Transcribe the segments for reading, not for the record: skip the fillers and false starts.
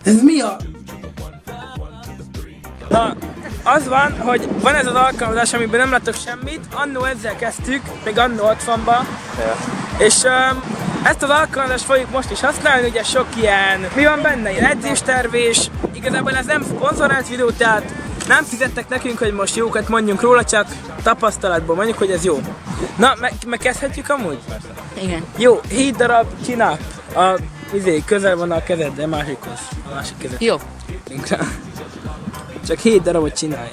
Ez mi a... Na, az van, hogy van ez az alkalmazás, amiben nem látok semmit, annó ezzel kezdtük, még annó 60-ba, és ezt az alkalmazást fogjuk most is használni, ugye sok ilyen, mi van benne, ilyen edzéstervés, igazából ez nem szponzorált videó, tehát nem fizettek nekünk, hogy most jókat mondjunk róla, csak tapasztalatból mondjuk, hogy ez jó. Na, megkezdhetjük amúgy? Igen. Jó, 7 darab chin-up, közel van a kezed, de másikhoz, a másik kezed. Jó. Csak 7 darabot csinálj.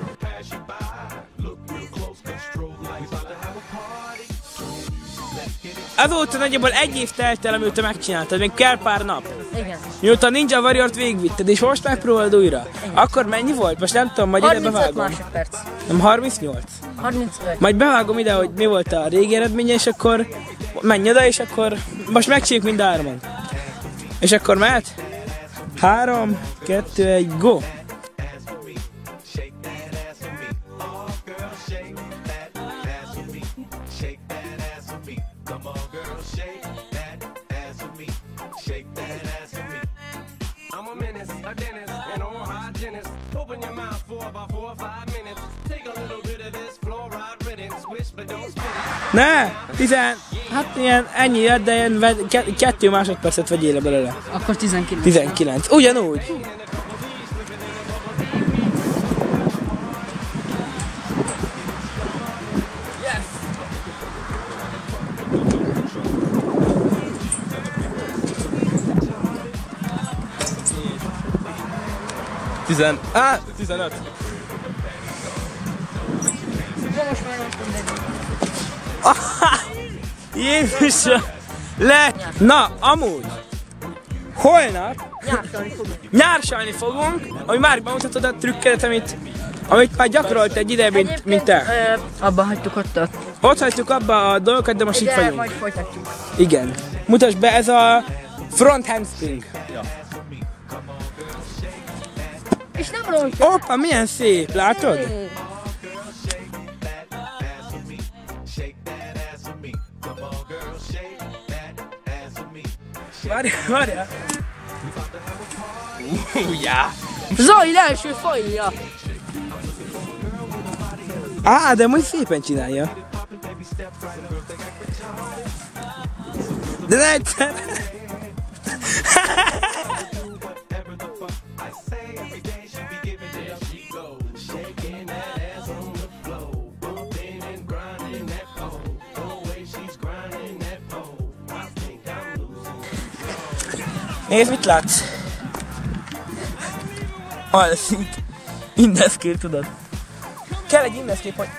Azóta nagyjából 1 év telt el, amióta megcsináltad, még kell pár nap. Igen. Mióta a Ninja Warrior-t végigvitted, és most megpróbálod újra. Igen. Akkor mennyi volt? Most nem tudom, majd ide bevágom. 35 másodperc. Nem 38? 35. Majd bevágom ide, hogy mi volt a régi eredménye, és akkor menj oda, és akkor most megcsináljuk mind a 3-on. És akkor mehet? 3, 2, 1, go! Ne! Hát ilyen ennyi jött, de ilyen 2 másodpercet vegyél le belőle. Akkor 19. 19. Ugyanúgy. Yes. 15. Most már mondtam, Jézusom! Na, amúgy! Holnap nyársalni fogunk, ami már bemutatod a trükkedet, amit már gyakorolt egy ideje, mint te. Abba hagytuk ott. Ott hagytuk abba a dolgokat, de most itt vagyunk. Majd folytatjuk. Igen. Mutasd be, ez a front handspring. Ja. És nem rólta. Hoppa, milyen szép, látod? Várjál! Zoli első fajja! De most szépen csinálja. De ne egyszer! Nézd, mit látsz? Alszik. Indeszkép, tudod. Kell egy indeszkép, hogy...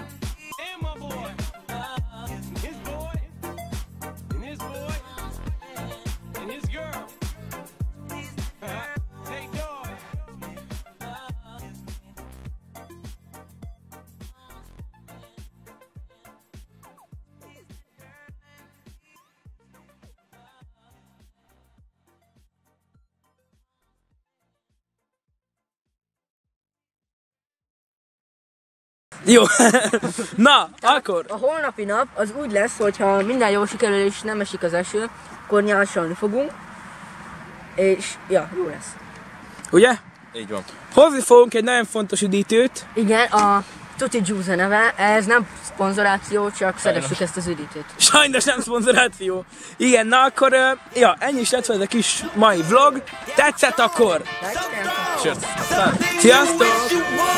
Jó, na, akkor... A holnapi nap az úgy lesz, hogyha minden jól sikerül és nem esik az eső, akkor nyársalni fogunk, és ja, jó lesz. Ugye? Így van. Hozni fogunk egy nagyon fontos üdítőt. Igen, a Tutti Juice neve, ez nem szponzoráció, csak szeressük ezt az üdítőt. Sajnos nem szponzoráció. Igen, na akkor, ja, ennyi is lett ez a kis mai vlog. Tetszett akkor? Sőt. Sziasztok!